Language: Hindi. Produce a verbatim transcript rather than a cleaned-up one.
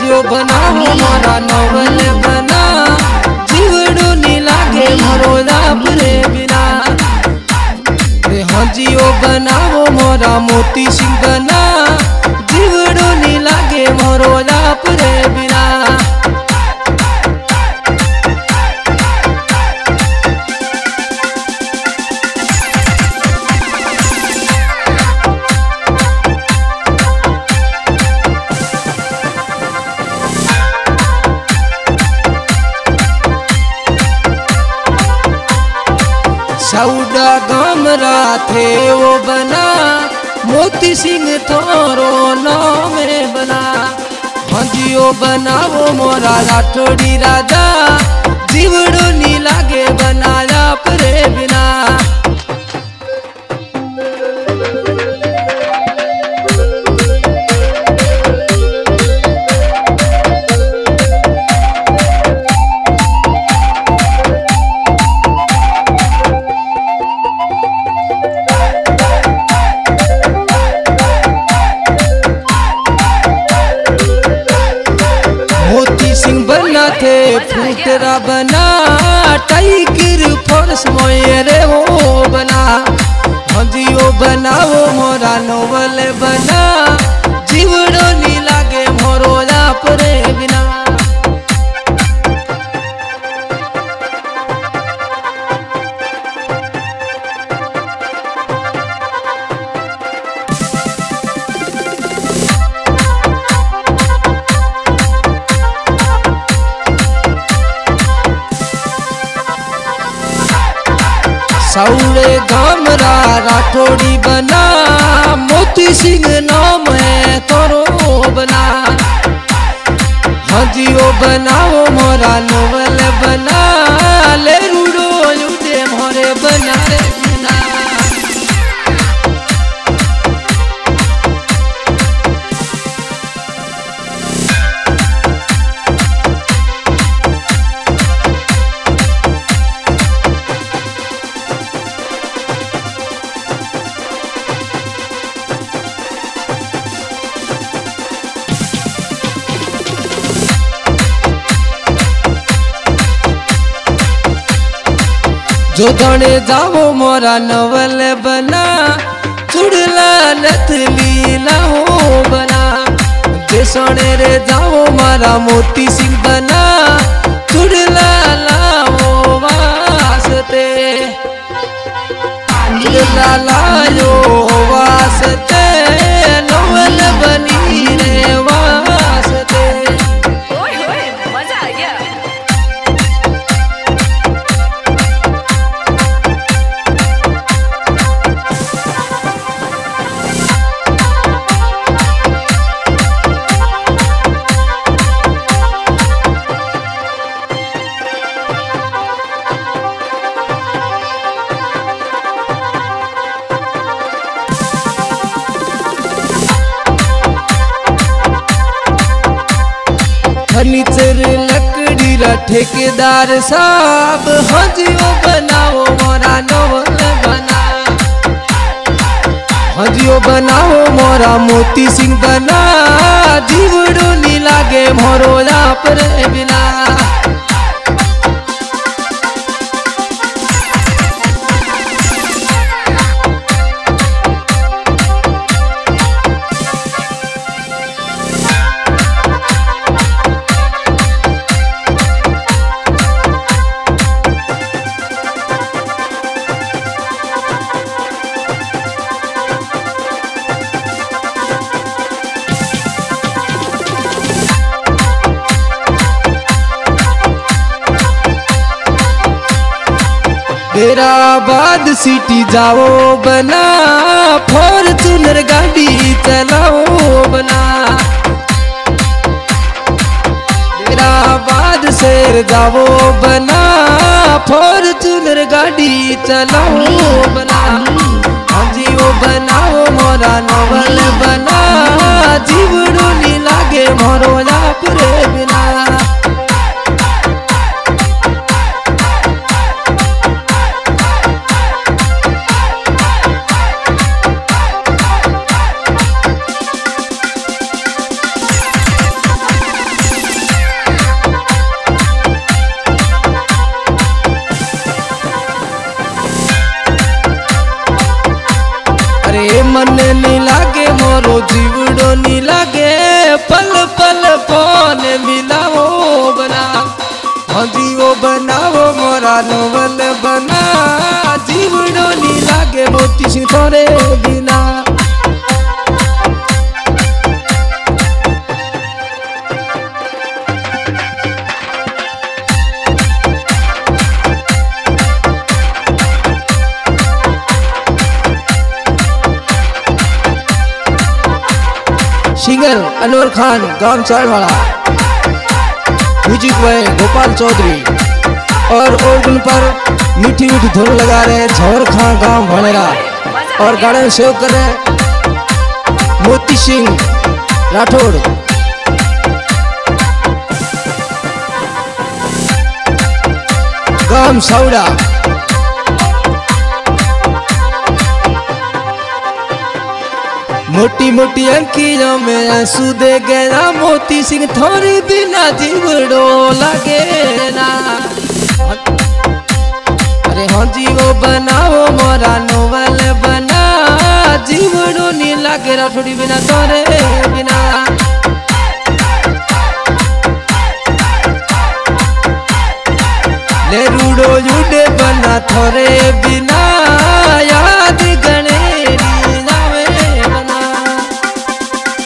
हजियो बनावो मोरा नवल बना जीवड़ो नी लागे मोरो आप रे बिना रे हजियो बनावो मोरा मोती सिंह बना जीवड़ो नी लागे मोरो आप रे बिना सौदा गमरा थे वो बना मोती सिंह थोरो नाम बना हजियो बनावो मोरा राठौड़ी राजा जीवड़ो नी लागे बनाया परे बिना थे फूटरा बना टाइगर फोर्स मोयरे वो बना हजियो बनावो मोरा नोवल बना जीवड़ो नी लागे मोरो आप रे बिना सौड़े गमरा राठौड़ी बना मोती सिंह नाम है तोरो बना हजियो बनावो मोरा नोवल बना ले रूडो युदे मोरे बना रे बिना जो दौड़े जावो मोरा नवल बना चुड़ला नथली लाओ बना जे सोने रे जावो मारा मोती सिंह बना चुड़ला लाओ वास्ते चुड़ला लायो वास्ते नवल बनी रे वास्ते फर्नीचर लकड़ी रा ठेकेदार साहब हजियो बनाओ मोरा नवल बना हजियो बनाओ मोरा मोती सिंह बना जीवड़ो नी लागे मोरो आप रे बिना हैदराबाद सिटी जाओ बना फॉर्च्यूनर गाड़ी चलाओ बना हैदराबाद शहर जाओ बना फॉर्च्यूनर गाड़ी चलाओ बना हजियो बनाओ मोरा नवल बना जीवड़ो नी लागे मोरो आप रे बिना मन नहीं लागे मोरो जीवड़ो नहीं लागे पल पल फोन मिलाओ बना हाँ जी वो बनाओ मोरा नोवल बना जीवड़ो नहीं लागे मोती सिंह थोड़े बिना। सिंगर अनवर खान गांव चाड़वाड़ा, म्यूजिक बॉय गोपाल चौधरी और ऑर्गन पर मीठी मीठी धुन लगा रहे झवर खां गांव भणेरा और गाने सेव कर रहे मोती सिंह राठौड़। गांव साउड़ा मोटी मोटी अंकियों में आंसू दे गया मोती सिंह थोड़ी बिना जीवड़ो लगे ना। अरे हाँ जी वो बनाओ मोरा नोवल बना जीवड़ो नहीं लगे थोड़ी बिना तोरे बिना। ले रूडो जुडे बना थोरे बिना